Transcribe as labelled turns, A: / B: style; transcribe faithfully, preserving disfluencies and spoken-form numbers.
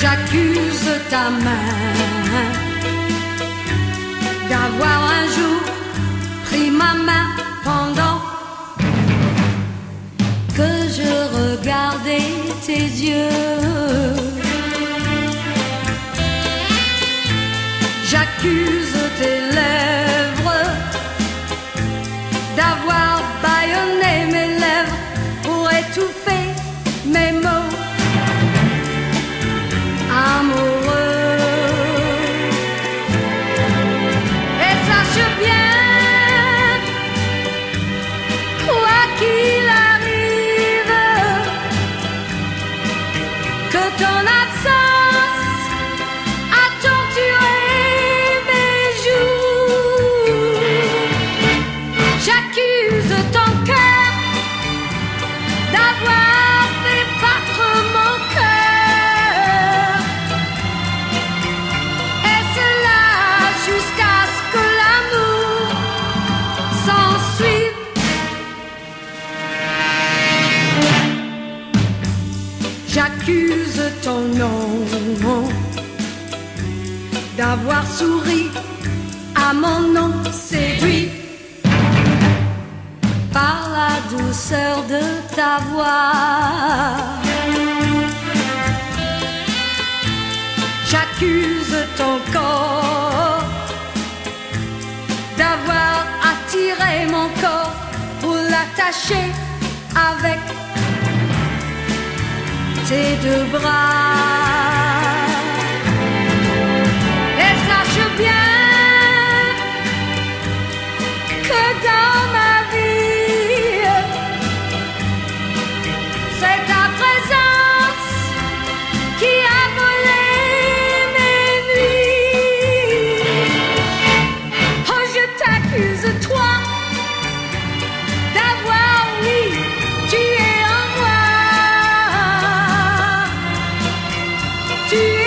A: J'accuse ta main d'avoir un jour pris ma main pendant que je regardais tes yeux. J'accuse tes lèvres d'avoir bâillonné mes lèvres pour étouffer mes mots amoureux. Et sache bien, quoi qu'il arrive, que ton absence a torturé mes jours. J'accuse ton cœur d'avoir fait battre mon cœur, et cela jusqu'à ce que l'amour s'ensuive. J'accuse ton nom d'avoir souri à mon nom séduit par la douceur de ta voix. J'accuse ton corps d'avoir attiré mon corps pour l'attacher avec tes deux bras. Et sache bien que dans ma vie, c'est ta présence qui a volé mes nuits. Oh, je t'accuse, toi, d'avoir, oui, tué en moi. Tu